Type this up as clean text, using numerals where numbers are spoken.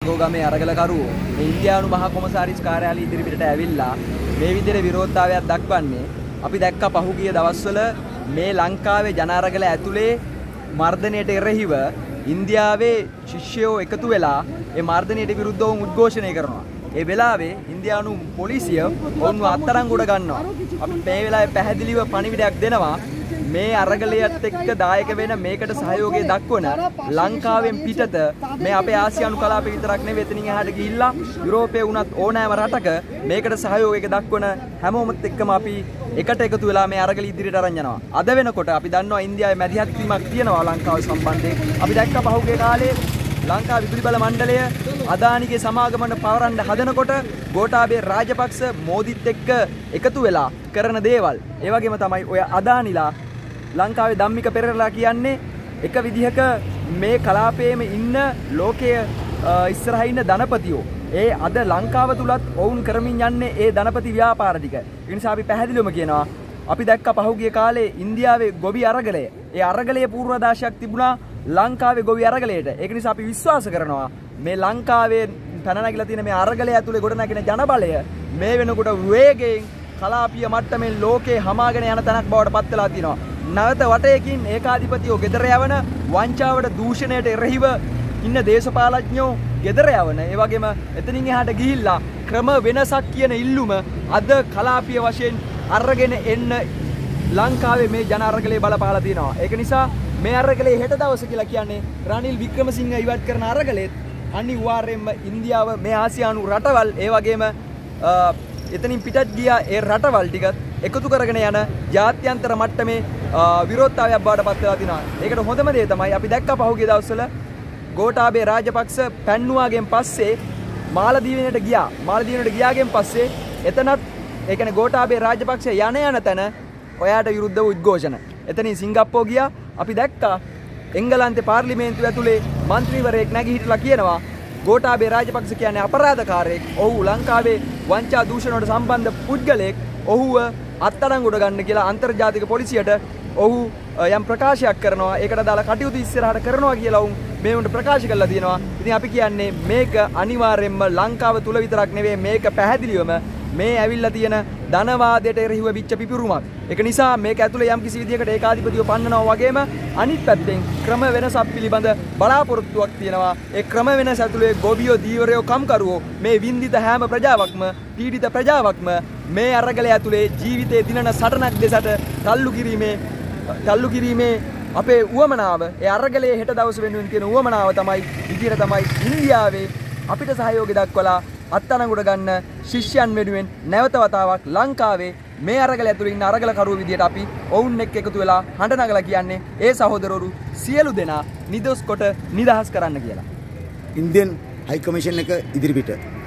ගෝගමේ අරගලකරුවෝ මේ ඉන්දියානු මහා කොමසාරිස් කාර්යාලය ඉදිරිපිටට ඇවිල්ලා මේ විදිහට විරෝධතාවයක් දක්වන්නේ අපි දැක්ක පහුගිය දවස්වල මේ ලංකාවේ ජන අරගල ඇතුලේ මර්ධනයට එරෙහිව ඉන්දියාවේ ශිෂ්‍යයෝ එකතු වෙලා ඒ මර්ධනයට විරුද්ධව උද්ඝෝෂණය කරනවා. ඒ වෙලාවේ ඉන්දියානු පොලිසිය ඔවුන්ව අත්අඩංගුවට ගන්නවා. අපි මේ වෙලාවේ පැහැදිලිව පණිවිඩයක් දෙනවා. මේ අරගලයට එක්ක දායක වෙන මේකට සහයෝගය දක්වන ලංකාවෙන් පිටත මේ අපේ ආසියානු කලාපය විතරක් නෙවෙයි එතනින් එහාට ගිහිල්ලා යුරෝපයේ වුණත් ඕනෑම රටක මේකට සහයෝගය දක්වන හැමෝමත් එක්කම අපි එකට එකතු වෙලා මේ අරගල ඉදිරියට අරන් යනවා. අද වෙනකොට අපි දන්නවා ඉන්දියාවේ මැදිහත් වීමක් තියෙනවා ලංකාව සම්බන්ධයෙන්. අපි දැක්ක පහුගිය කාලේ ලංකා විදුලි බල මණ්ඩලය අදානිගේ සමාගමන පවරන්න හදනකොට ගෝඨාභය රාජපක්ෂ මෝදිත් එක්ක එකතු වෙලා කරන දේවල්. ඒ වගේම තමයි ඔය අදානිලා ලංකාවේ ධම්මික පෙරේරා කියන්නේ එක විදිහක මේ කලාපයේම ඉන්න ලෝකයේ ඉස්සරහින් ඉන්න ධනපතියෝ. ඒ අද ලංකාව තුලත් වුන් කරමින් යන්නේ ඒ ධනපති ව්‍යාපාර ටික. ඒ නිසා අපි පැහැදිලිවම කියනවා අපි දැක්ක පහුගිය කාලේ ඉන්දියාවේ ගොවි අරගලය. ඒ අරගලයේ පූර්වාදාශයක් තිබුණා ලංකාවේ ගොවි අරගලයට. ඒක නිසා අපි විශ්වාස කරනවා මේ ලංකාවේ පැන නැගිලා තියෙන මේ අරගලය ඇතුලේ ගොඩනැගෙන ජනබලය මේ වෙනකොට වේගයෙන් කලාපීය මට්ටමින් ලෝකේ හමාගෙන යන තැනක් බවට පත් වෙලා තියෙනවා. නැවත වටයකින් ඒකාධිපතියෝ ගෙදර යවන වංචාවට දූෂණයට එරෙහිව ඉන්න දේශපාලඥයෝ ගෙදර යවන ඒ වගේම එතනින් එහාට ගිහිල්ලා ක්‍රම වෙනසක් කියන ඉල්ලුම අද කලාපීය වශයෙන් අරගෙන එන්න ලංකාවේ මේ ජන අරගලේ බලපාලා තියෙනවා. ඒක නිසා මේ අරගලේ හෙට දවස කියලා කියන්නේ රනිල් වික්‍රමසිංහ ඉවත් කරන අරගලෙත් අනිවාර්යයෙන්ම ඉන්දියාව මේ ආසියානු රටවල් ඒ වගේම එතනින් පිටත් ගියා ඒ රටවල් ටිකත් එකතු කරගෙන යන ජාත්‍යන්තර මට්ටමේ විරෝධතාවයක් බවට පත් වෙලා තිනවා. ඒකට හොඳම දේ තමයි අපි දැක්ක පහුගිය දවස්වල ගෝඨාභය රාජපක්ෂ පැන්නුවාගෙන් පස්සේ මාලදීවයිනට ගියා. මාලදීවයිනට ගියාගෙන් පස්සේ එතනත් ඒ කියන්නේ ගෝඨාභය රාජපක්ෂ යන තැන ඔයාට විරුද්ධව උද්ඝෝෂණ. එතනින් සිංගප්පූරු ගියා. අපි දැක්කා එංගලන්තේ පාර්ලිමේන්තුව ඇතුලේ മന്ത്രിවරයෙක් නැගිහිටලා කියනවා ගෝඨාභය රාජපක්ෂ කියන්නේ අපරාධකාරයෙක්. ඔහු ලංකාවේ වංචා දූෂණ වලට සම්බන්ධ පුද්ගලයෙක්. ඔහුව අත්අඩංගුවට ගන්න කියලා අන්තර්ජාතික පොලිසියට ඔහු යම් ප්‍රකාශයක් කරනවා. ඒකට දාලා කටයුතු ඉස්සරහට කරනවා කියලා උන් මේ උන්ට ප්‍රකාශ කරලා තියෙනවා. ඉතින් අපි කියන්නේ මේක අනිවාර්යයෙන්ම ලංකාව තුල විතරක් නෙවෙයි මේක පැහැදිලිවම මේ ඇවිල්ලා තියෙන ධනවාදයට එරෙහිව විච්ච පිපිරුමක්. ඒක නිසා මේක ඇතුලේ යම් කිසි විදියකට ඒකාධිපතියව පන්නනවා වගේම අනිත් පැත්තෙන් ක්‍රම වෙනසක් පිළිබඳ බලාපොරොත්තුවක් තියෙනවා. ඒ ක්‍රම වෙනස ඇතුලේ ගොවියෝ දීවරයෝ කම්කරුවෝ මේ වින්දිත හැම ප්‍රජාවක්ම පීඩිත ප්‍රජාවක්ම මේ අරගලය ඇතුලේ ජීවිතේ දිනන සටනක් දෙසට තල්ලු කිරීමේ අපේ උවමනාව ඒ අරගලයේ හෙට දවස වෙනුවෙන් තියෙන උවමනාව තමයි විදියට තමයි ඉන්දියාවේ අපිට සහයෝගය දක්වලා අත්අඩංගුවට ගන්න ශිෂ්‍යයන් වෙනුවෙන් නැවත වතාවක් ලංකාවේ මේ අරගල ඇතුළේ ඉන්න අරගලකරුවෝ විදියට අපි ඔවුන් එක්ක එකතු වෙලා හඬ නගලා කියන්නේ ඒ සහෝදරවරු සියලු දෙනා නිදොස් කොට නිදහස් කරන්න කියලා. ඉන්දියන් හයි කමිෂන් එක ඉදිරිපිට